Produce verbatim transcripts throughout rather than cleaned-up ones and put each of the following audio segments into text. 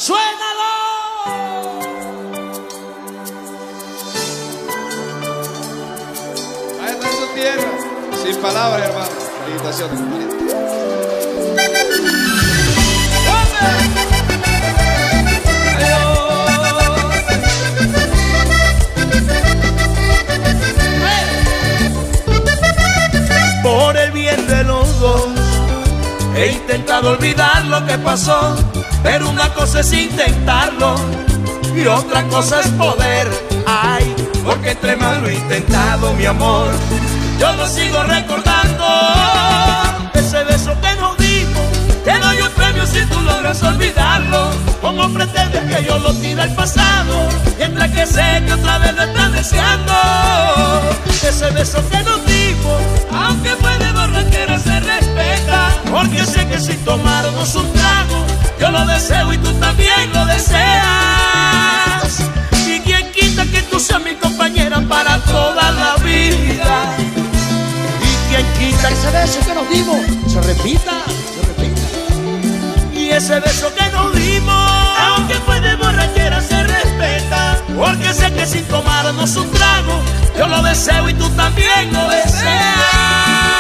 ¡Suénalo! Ahí está en su tierra, sin palabras, hermano. Felicitaciones, hermanito. Por el bien de los dos he intentado olvidar lo que pasó, pero una cosa es intentarlo y otra cosa es poder. Ay, porque entre más lo he intentado, mi amor, yo lo sigo recordando. Ese beso que nos dimos, te doy un premio si tú logras olvidarlo. ¿Cómo pretendes que yo lo tire al pasado, mientras que sé que otra vez lo estás deseando? Ese beso que nos dimos, aunque fue de borrachera, se respeta, porque sé que si tomarnos un trago, yo lo deseo y tú también lo deseas. Y quien quita que tú seas mi compañera para toda la vida. Y quien quita que ese beso que nos dimos se repita, se repita. Y ese beso que nos dimos, aunque fue de borrachera, se respeta, porque sé que sin tomarnos un trago, yo lo deseo y tú también lo deseas.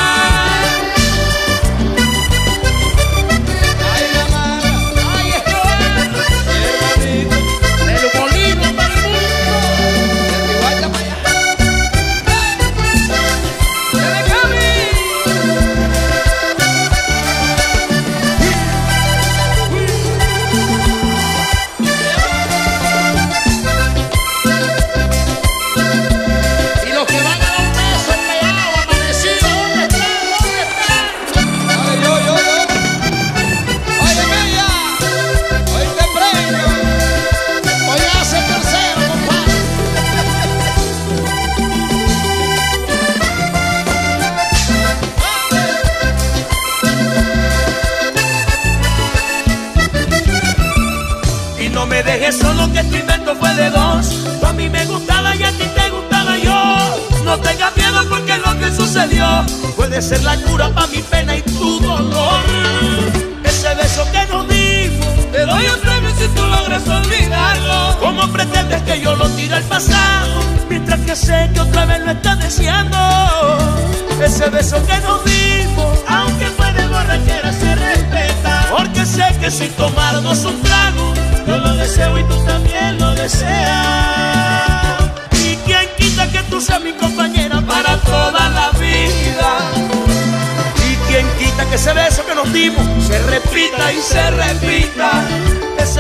No me dejes solo, que tu invento fue de dos. Tú a mí me gustaba y a ti te gustaba yo. No tengas miedo porque lo que sucedió puede ser la cura para mi pena y tu dolor. Ese beso que nos dimos, te doy un premio si tú logras olvidarlo. ¿Cómo pretendes que yo lo tire al pasado, mientras que sé que otra vez lo estás deseando? Ese beso que nos dimos, aunque fue de borrachera, se respeta, porque sé que sin tomarnos un trago, yo lo deseo y tú también lo deseas. Y quien quita que tú seas mi compañera para toda la vida. Y quien quita que ese beso que nos dimos se repita y se repita. Ese